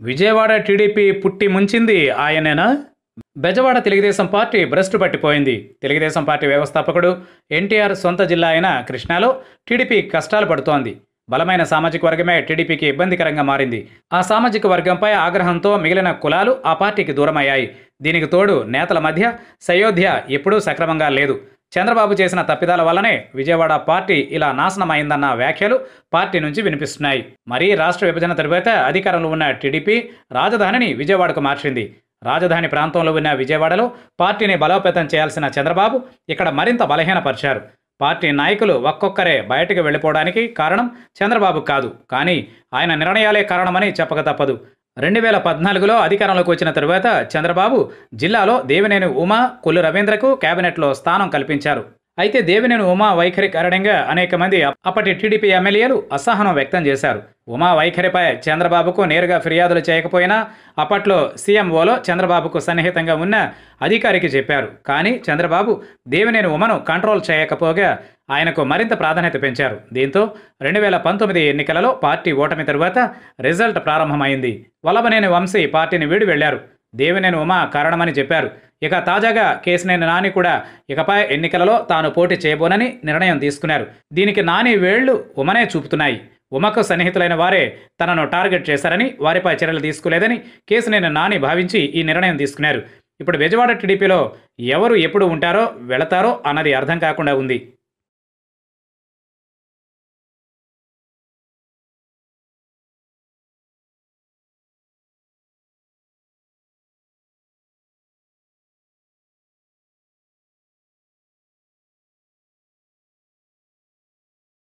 Vijayawada TDP పుట్టి ముంచింది ఆయనేనా? Bezawada Telugu Desam party భ్రష్టు పట్టిపోయింది. తెలుగుదేశం పార్టీ వ్యవస్థాపకుడు ఎన్టీఆర్ సొంత జిల్లా అయిన కృష్ణాలో టీడీపీ కష్టాలు పడుతోంది. బలమైన సామాజిక వర్గమే టీడీపీకి ఇబ్బందికరంగా మారింది. ఆ సామాజిక వర్గంపై ఆగ్రహంతో మిగిలిన కులాలు ఆ పార్టీకి దూరమయ్యాయి. దీనికి తోడు నేతల మధ్య సయోధ్య ఎప్పుడూ సక్రమంగా లేదు. చంద్రబాబు చేసిన తప్పిదాల వల్లనే విజయవాడ పార్టీ ఇలా నాశనమైందన్న వ్యాఖ్యలు పార్టీ నుంచి వినిపిస్తున్నాయి. మరీ రాష్ట్ర విభజన తరువాత అధికారంలో ఉన్న టీడీపీ రాజధానిని విజయవాడకు మార్చింది. రాజధాని ప్రాంతంలో ఉన్న విజయవాడలో పార్టీని బలోపేతం చేయాల్సిన చంద్రబాబు ఇక్కడ మరింత బలహీనపరిచారు. పార్టీ నాయకులు ఒక్కొక్కరే బయటకు వెళ్ళిపోవడానికి కారణం చంద్రబాబు కాదు, కానీ ఆయన నిర్ణయాలే కారణమని చెప్పక తప్పదు. 2014లో అధికారంలోకి వచ్చిన తరువాత చంద్రబాబు జిల్లాలో దేవినేని ఉమ, కొల్లు రవీంద్రకు కేబినెట్లో స్థానం కల్పించారు. అయితే దేవినేని ఉమా వైఖరి కారణంగా అనేక మంది అప్పటి టీడీపీ ఎమ్మెల్యేలు అసహనం వ్యక్తం చేశారు. ఉమా వైఖరిపై చంద్రబాబుకు నేరుగా ఫిర్యాదులు చేయకపోయినా అప్పట్లో సీఎంఓలో చంద్రబాబుకు సన్నిహితంగా ఉన్న అధికారికి చెప్పారు. కానీ చంద్రబాబు దేవినేని ఉమను కంట్రోల్ చేయకపోగా ఆయనకు మరింత ప్రాధాన్యత పెంచారు. దీంతో 2019 ఎన్నికలలో పార్టీ ఓటమి తరువాత రిజల్ట్ ప్రారంభమైంది. వల్లభనేని వంశీ పార్టీని వీడి వెళ్లారు. దేవినేని ఉమ కారణమని చెప్పారు. ఇక తాజాగా కేశినేని నాని కూడా ఇకపై ఎన్నికలలో తాను పోటీ చేయబోనని నిర్ణయం తీసుకున్నారు. దీనికి నాని వేళ్లు ఉమనే చూపుతున్నాయి. ఉమకు సన్నిహితులైన వారే తనను టార్గెట్ చేశారని, వారిపై చర్యలు తీసుకోలేదని కేశినేని నాని భావించి ఈ నిర్ణయం తీసుకున్నారు. ఇప్పుడు బెజవాడ టీడీపీలో ఎవరు ఎప్పుడు ఉంటారో వెళతారో అన్నది అర్థం కాకుండా ఉంది.